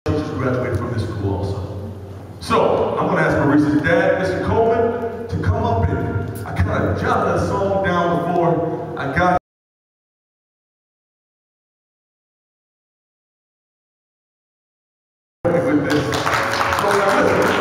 Just graduated from this school also. So I'm gonna ask Maurice's dad, Mr. Coleman, to come up and I kind of jotted a song down before I got with this. So now listen.